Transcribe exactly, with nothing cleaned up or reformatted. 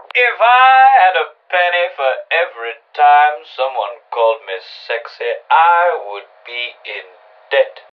If I had a penny for every time someone called me sexy, I would be in debt.